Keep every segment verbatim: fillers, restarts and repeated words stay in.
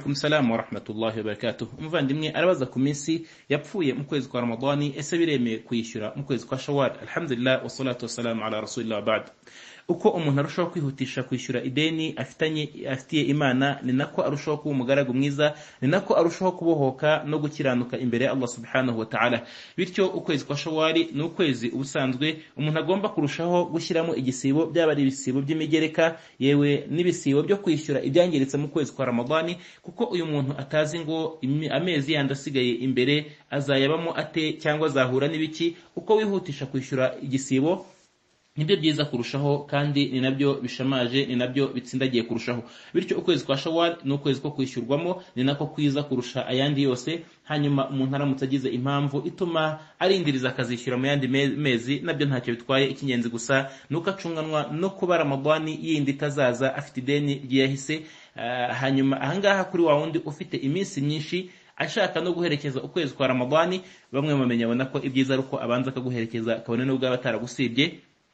alaikum salam wa rahmatullahi wa barakatuh. Umuvandimwe arabaza ku minsi yapfuye mu kwezi kwa Ramadani, ese biremeye kuyishyura mu kwezi kwa Shawwal? Alhamdulillah wassalatu wassalamu ala rasulillah ba'd. Uko umuntu arushaho kwihutisha kwishyura ideni afitanye afitiye Imana, ni nako arushaho kuba umugaragu mwiza, ni nako arushaho kubohoka no gukiranuka imbere ya Allah subhanahu wa ta'ala. Bityo ukwezi kwa Shawwal ni ukwezi ubusanzwe umuntu agomba kurushaho gushyiramo igisibo, byaba ari ibisibo by'imigereka yewe n'ibisibo byo kwishyura ibyangiritse mu kwezi kwa Ramadani, kuko uyu muntu atazi ngo amezi yandi asigaye imbere azayabamo ate cyangwa azahura n'ibiki. Uko wihutisha kwishyura igisibo nibyo byiza kurushaho, kandi ni nabyo bishamaje, ni nabyo bitsindagiye kurushaho. Bityo ukwezi kwa Shawwal ni ukwezi ko kwishyurwamo, ni nako kwiza kurusha ayandi yose. Hanyuma umuntu aramutse agize impamvu ituma arindiriza akazishyura mu yandi mezi, nabyo ntacyo bitwaye. Ikingenzi gusa nuko acunganwa no kuba Ramadani yindi itazaza afite ideni ryahise. Uh, hanyuma ahangaha kuri wa wundi ufite iminsi myinshi ashaka no guherekeza ukwezi kwa Ramadani, bamwe bamenya bona ko ibyiza ari uko abanza akaguherekeza kabone n'ubwo aba ataragusibye,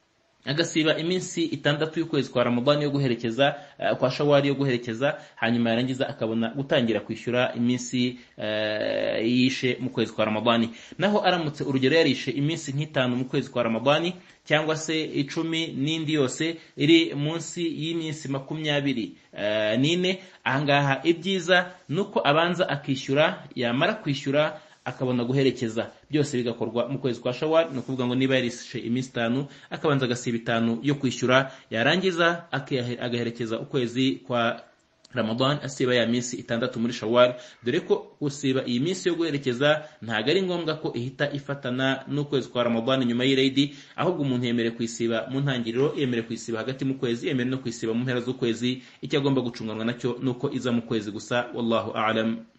agasiba iminsi itandatu y'ukwezi kwa Ramadani yo guherekeza uh, kwa Shawwal yo guherekeza, hanyuma yarangiza akabona gutangira kwishyura iminsi uh, yishe mu kwezi kwa Ramadani. Naho aramutse urugero yarishe iminsi nk'itanu mu kwezi kwa Ramadani cyangwa se icumi n'indi yose iri munsi y'iminsi makumyabiri uh, nine, ahangaha ibyiza nuko abanza akishyura, yamara kwishyura akabona guherekeza. Byose bigakorwa mu kwezi kwa Shawwal. Ni ukuvuga ngo niba yarishe iminsi itanu akabanza agasiba itanu yo kwishyura, yarangiza agaherekeza ukwezi kwa Ramadan asiba ya minsi itandatu muri Shawwal, dore ko usiba iyi minsi yo guherekeza ntago ari ngombwa ko ihita ifatana n'ukwezi kwa Ramadan nyuma y'Eid, ahubwo umuntu yemere kwisiba mu ntangiriro, yemere kwisiba hagati mu kwezi, yemere no kwisiba mu mpera z'ukwezi. Icyo agomba gucunganwa nacyo nuko iza mu kwezi gusa. Wallahu a'lam.